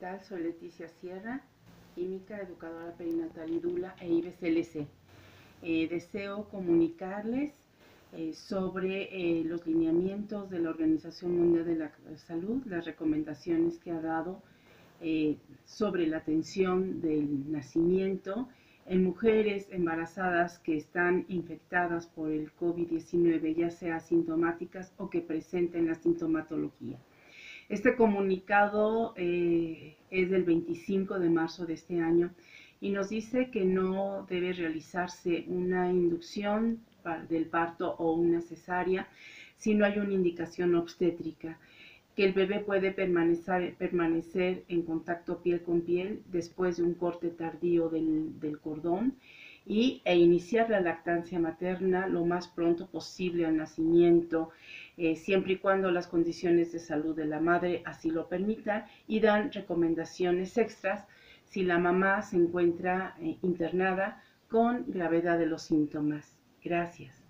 tal? Soy Leticia Sierra, química, educadora perinatal y dula e IBCLC. Deseo comunicarles sobre los lineamientos de la Organización Mundial de la Salud, las recomendaciones que ha dado sobre la atención del nacimiento en mujeres embarazadas que están infectadas por el COVID-19, ya sea asintomáticas o que presenten la sintomatología. Este comunicado es del 25 de marzo de este año y nos dice que no debe realizarse una inducción del parto o una cesárea si no hay una indicación obstétrica, que el bebé puede permanecer en contacto piel con piel después de un corte tardío del cordón e iniciar la lactancia materna lo más pronto posible al nacimiento, siempre y cuando las condiciones de salud de la madre así lo permitan, y dan recomendaciones extras si la mamá se encuentra internada con gravedad de los síntomas. Gracias.